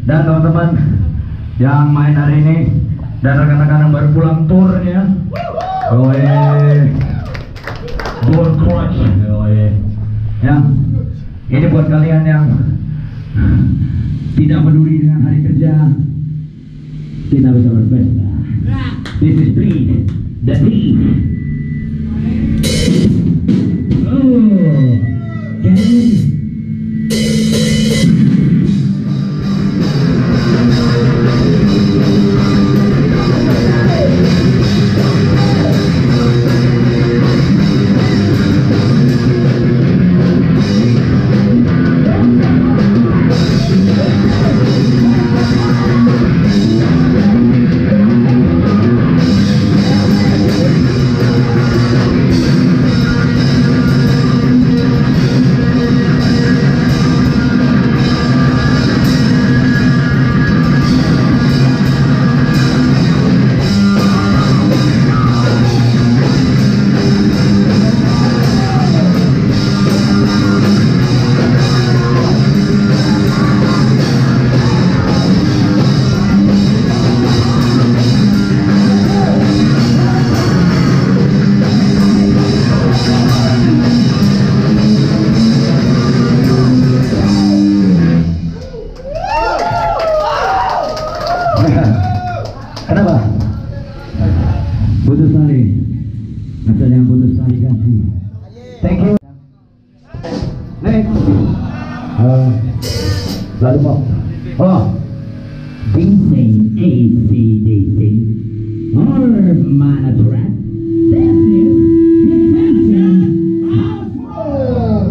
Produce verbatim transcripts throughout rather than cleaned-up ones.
Dan teman-teman yang main hari ini dan rekan-rekan yang baru pulang turnya, oye, Gold Crush, oye, ya, ini buat kalian yang tidak peduli dengan hari kerja, kita bisa berpesta. This is Breed, the Breed. Oh, okay. Kenapa? Putus tali. Masa yang putus tali kasih. Thank you. Next. Uh, lalu mau. Oh. D C A C D C. Or Manaturat. This is Detention Outlaw.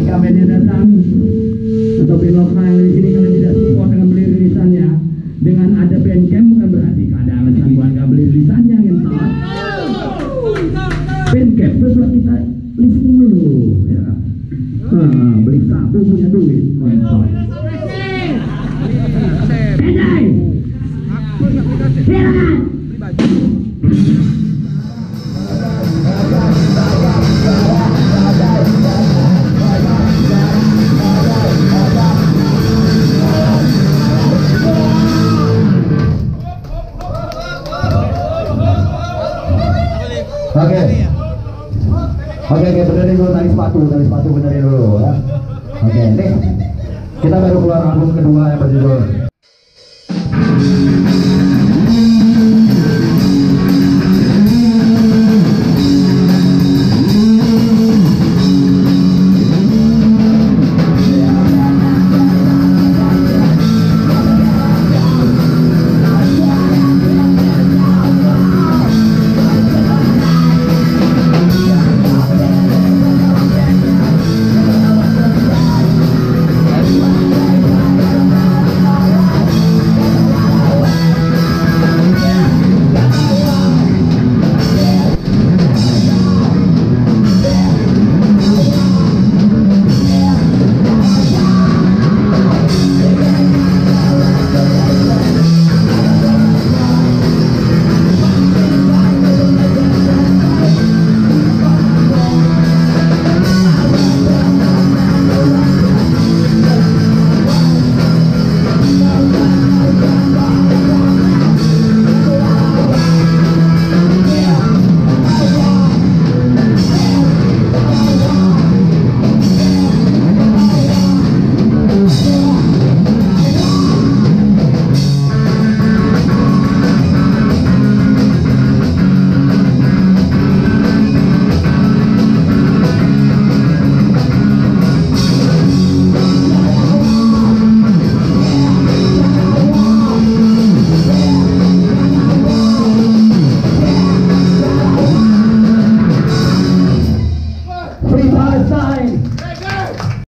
ketika bandnya datang atau band lokal yang di sini kalian tidak support dengan beli rilisannya, dengan ada band camp bukan berarti ada alasan buat nggak beli rilisannya, ngentot. Band camp itu buat kita listening dulu, ya. Nah, beli sabu punya duit, ngentot. Bedai, silakan. Oke, oke, oke, benerin dulu tali sepatu, tali sepatu benerin dulu ya. Oke, nih kita baru keluar album kedua yang berjudul